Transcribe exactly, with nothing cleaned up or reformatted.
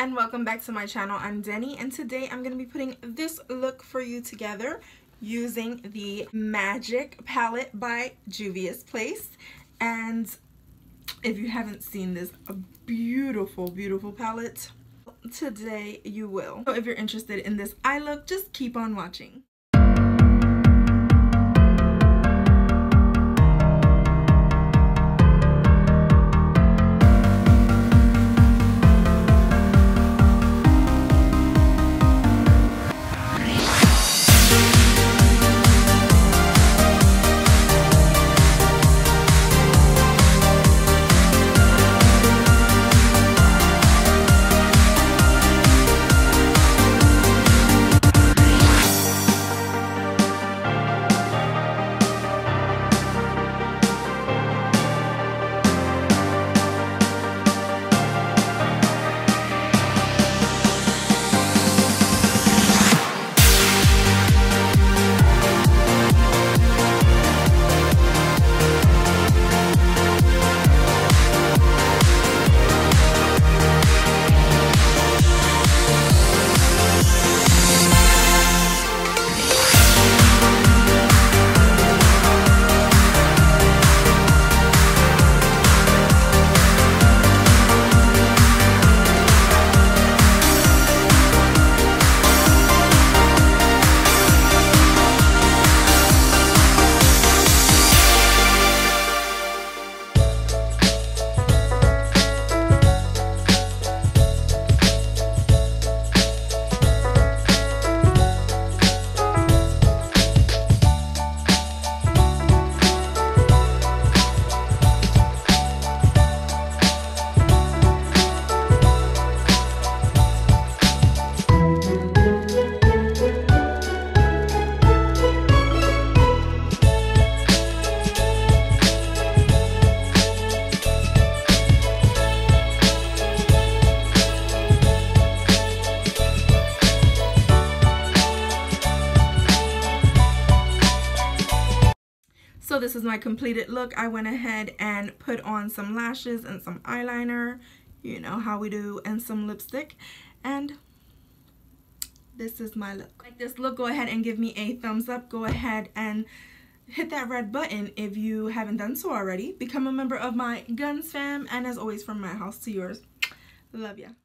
and welcome back to my channel. I'm Denny, and today I'm going to be putting this look for you together using the Magic palette by Juvia's Place. And if you haven't seen this, a beautiful, beautiful palette, today you will. So if you're interested in this eye look, just keep on watching. So this is my completed look. I went ahead and put on some lashes and some eyeliner, you know how we do, and some lipstick, and this is my look. Like this look, go ahead and give me a thumbs up. Go ahead and hit that red button if you haven't done so already. Become a member of my Guns fam, and as always, from my house to yours. Love ya.